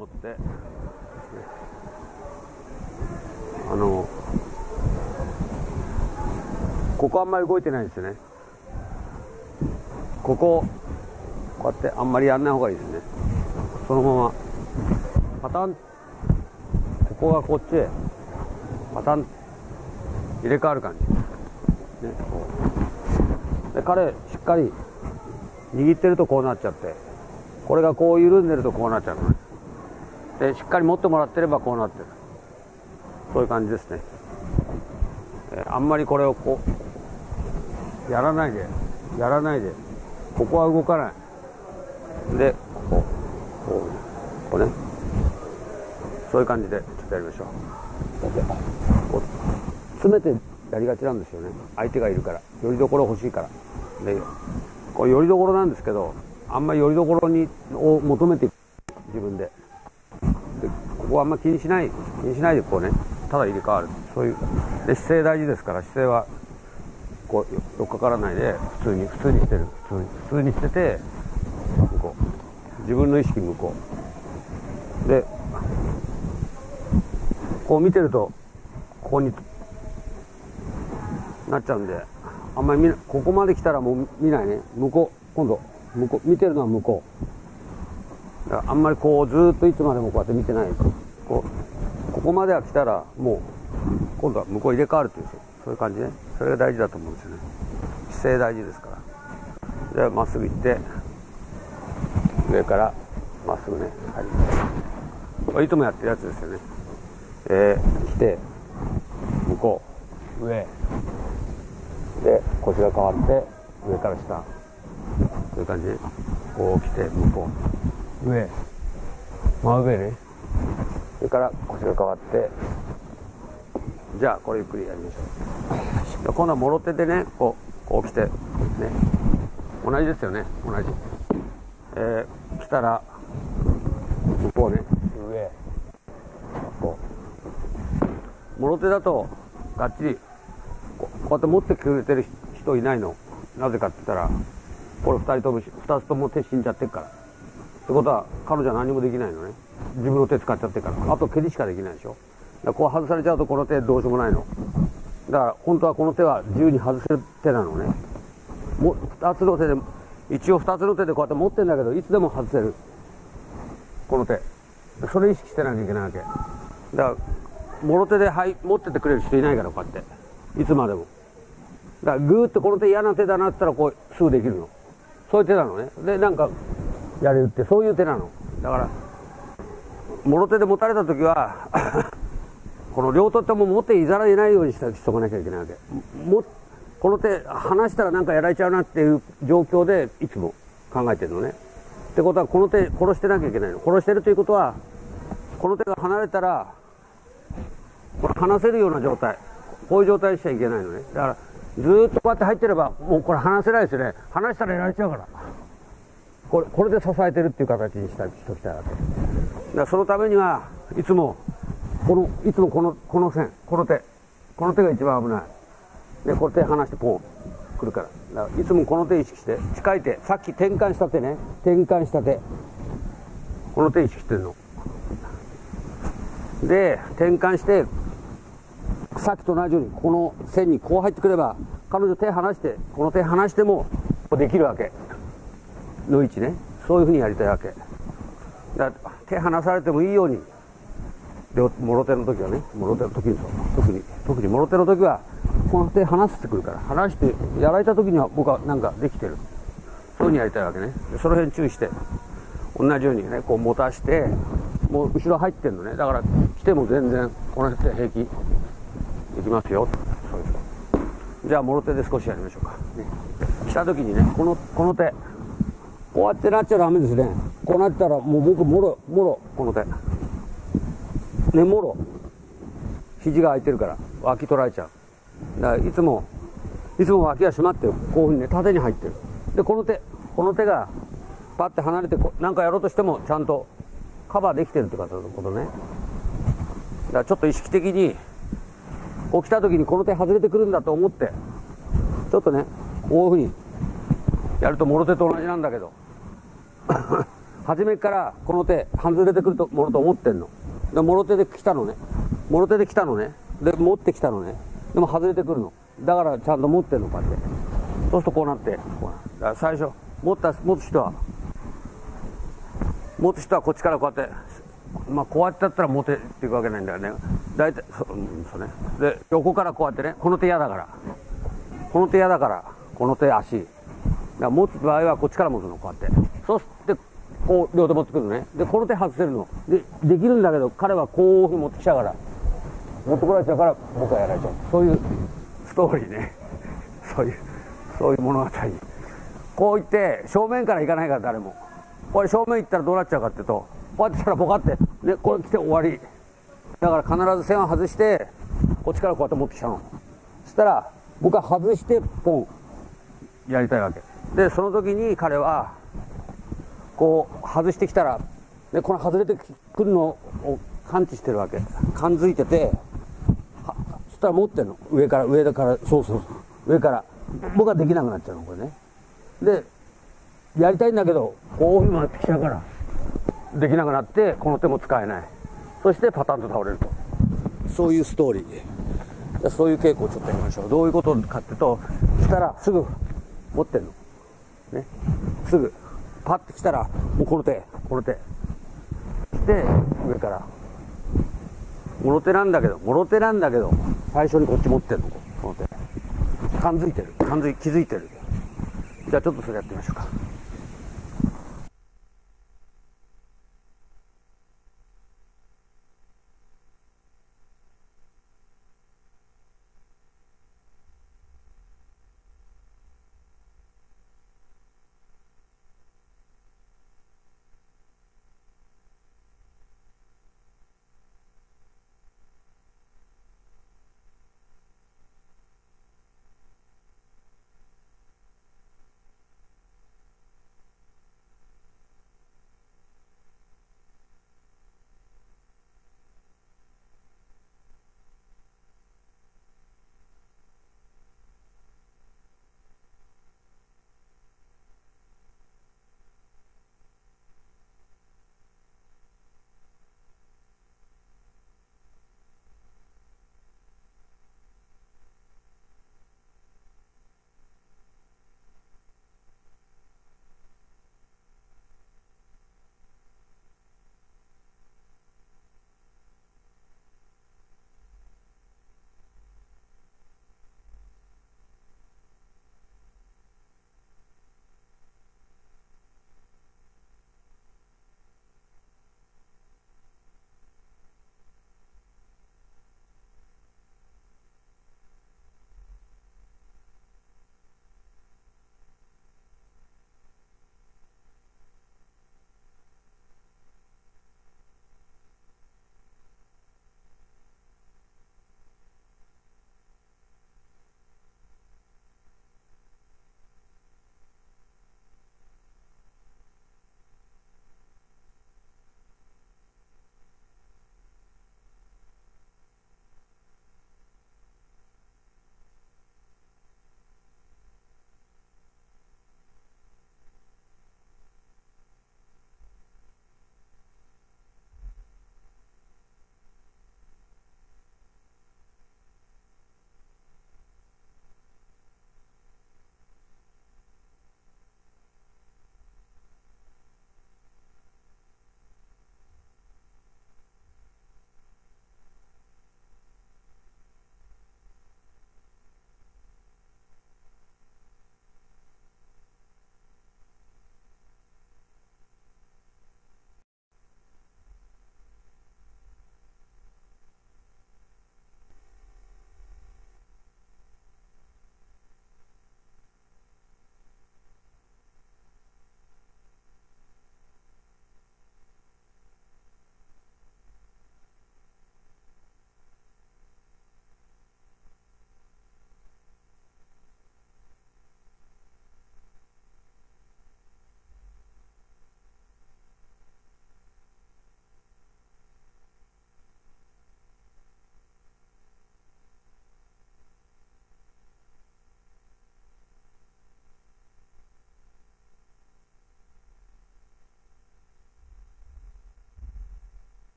持って、ここあんまり動いてないんですよね。こここうやってあんまりやんない方がいいですね。そのままパタン、ここがこっちへパタン入れ替わる感じ、ね、こうで彼しっかり握ってるとこうなっちゃって、これがこう緩んでるとこうなっちゃうのね。でしっかり持ってもらってればこうなってる、そういう感じですね。あんまりこれをこうやらないでここは動かないで、こうね、そういう感じでちょっとやりましょう。こう詰めてやりがちなんですよね、相手がいるから。よりどころ欲しいから。でこれよりどころなんですけど、あんまりよりどころを求めていく、自分で。でここはあんま気にしないでこうね、ただ入れ替わる、そういうで姿勢大事ですから、姿勢はこう寄っかからないで普通にしてる、普通にしてて、向こう自分の意識向こうでこう見てるとここになっちゃうんで、あんまりここまで来たらもう見ないね。向こう、今度向こう見てるのは向こうだから、あんまりこうずっといつまでもこうやって見てない。ここまでは来たらもう今度は向こう入れ替わるという、そういう感じね。それが大事だと思うんですよね。姿勢大事ですから。じゃあまっすぐ行って上からまっすぐね、はい、いつもやってるやつですよね。来て向こう上で腰が変わって上から下、そういう感じでこう来て向こう上、真上ね。それから腰が変わって、じゃあこれゆっくりやりましょう。今度はもろ手でね、こう来てね、同じですよね、同じ。来たら向こうね、上、こうもろ手だとがっちりこうやって持ってくれてる人いないの。なぜかって言ったら、これ2つとも手死んじゃってるから。ってことは彼女は何もできないのね。自分の手使っちゃってるから。あと蹴りしかできないでしょ。だからこう外されちゃうとこの手どうしようもないの。だから本当はこの手は自由に外せる手なのね。2つの手で、一応2つの手でこうやって持ってるんだけど、いつでも外せるこの手。それ意識してなきゃいけないわけだから、もろ手で持っててくれる人いないから、こうやっていつまでも。だからグーッとこの手嫌な手だなって言ったらこうすぐできるの。そういう手なのね。でなんかやれるって、そういう手なの。だからもろ手で持たれた時はこの両手とも持っていざられないようにしとかなきゃいけないわけ。この手離したらなんかやられちゃうなっていう状況でいつも考えてるのね。ってことはこの手殺してなきゃいけないの。殺してるということは、この手が離れたらこれ離せるような状態、こういう状態にしちゃいけないのね。だからずーっとこうやって入ってればもうこれ離せないですよね。離したらやられちゃうから、これで支えてるっていう形にしときたいわけだから、そのためにはいつもこの線、この手が一番危ないで、この手離してポン来るから。だからいつもこの手意識して、近い手、さっき転換した手ね、この手意識してるので、転換してさっきと同じようにこの線にこう入ってくれば、彼女手離して、この手離してもできるわけの位置ね。そういうふうにやりたいわけだから、手離されてもいいように。でもろ手の時はね、もろ手の時に特にもろ手の時はこの手離してくるから、離してやられた時には僕はなんかできてる、そういうふうにやりたいわけね。でその辺注意して、同じようにね、こう持たして、もう後ろ入ってんのね。だから来ても全然この手平気できますよ。そういう。じゃあもろ手で少しやりましょうか、ね、来た時にね、この手こうやってなっちゃダメですね。こうなったらもう僕もろこの手ね、もろ肘が空いてるから脇取られちゃう。だからいつも脇が締まってこういうふうにね、縦に入ってる。でこの手がパッて離れてなんかやろうとしてもちゃんとカバーできてるってことね。だからちょっと意識的にこう来た時にこの手外れてくるんだと思って、ちょっとねこういうふうにやるともろ手と同じなんだけど初めからこの手外れてくるものと思ってんの。でもろ手で来たのね。もろ手で来たのね。で持ってきたのね。でも外れてくるの。だからちゃんと持ってんのこうやって。そうするとこうなって、こうなる。だから最初持つ人はこっちからこうやって、まあこうやってやったら持てっていくわけないんだよね。大体そうね。で横からこうやってね、この手嫌だから、この手足。だから持つ場合はこっちから持つの、こうやって。そうしてこう両手持ってくるのね。でこの手外せるのできるんだけど、彼はこういうふうに持ってきちゃうから、持ってこられちゃうから僕はやられちゃう。そういうストーリーね。そういう物語。こう言って正面から行かないから、誰も。これ正面行ったらどうなっちゃうかっていうと、こうやってしたらボカって、でこれ来て終わり。だから必ず線を外して、こっちからこうやって持ってきたの。そしたら僕は外してポンやりたいわけで、その時に彼はこう外してきたら、でこの外れてくるのを感知してるわけ、感づいてて、そしたら持ってんの、上から、そう上から。僕はできなくなっちゃうの、これね。でやりたいんだけど、こういうふうに回ってきちゃうからできなくなって、この手も使えない。そしてパタンと倒れると。そういうストーリー。そういう稽古をちょっとやりましょう。どういうことかっていうと、来たらすぐ持ってんのね。すぐパッて来たらもうこの手来て、上からもろ手なんだけど最初にこっち持ってんの、この手感づいてる、気づいてる。じゃあちょっとそれやってみましょうか。